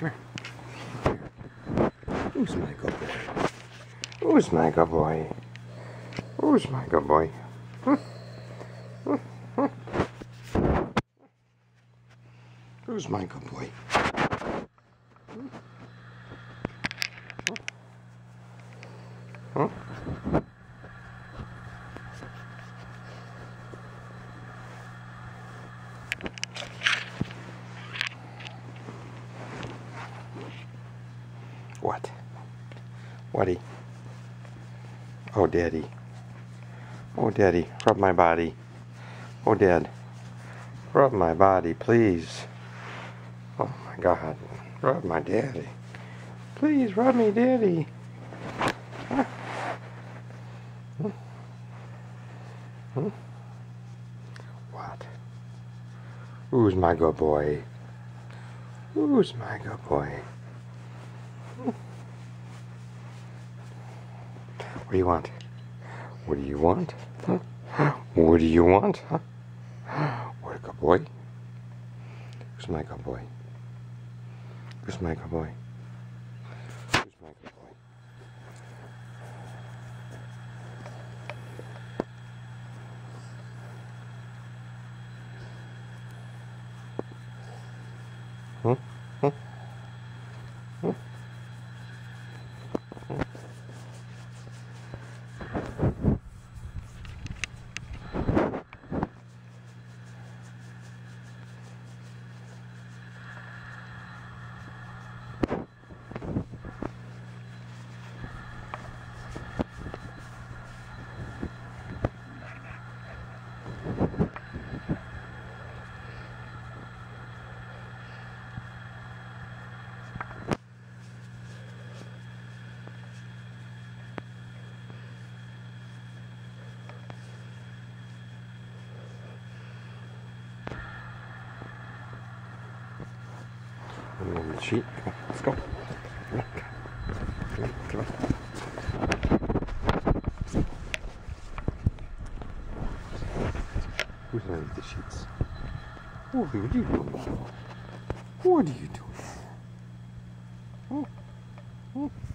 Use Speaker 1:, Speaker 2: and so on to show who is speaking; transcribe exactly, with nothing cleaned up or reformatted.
Speaker 1: Come here. Who's my good boy? Who's my good boy? Who's my good boy? Hmm? Hmm? Hmm? Who's my good boy? Hmm? Huh? What? Whatty? Oh, Daddy. Oh, Daddy, rub my body. Oh, Dad, rub my body, please. Oh, my God. Rub my daddy. Please, rub me, Daddy. Huh? Hmm? Hmm? What? Who's my good boy? Who's my good boy? Hmm? What do you want? What do you want? Huh? What do you want? Huh? What a good boy. Who's my good boy? Who's my good boy? Who's my good boy? Huh? Huh? Huh? Huh? And then the sheet. Come on, let's go. Come on, come on, come on. Who's underneath the sheets? What are you doing? What are you doing? Hmm? Hmm?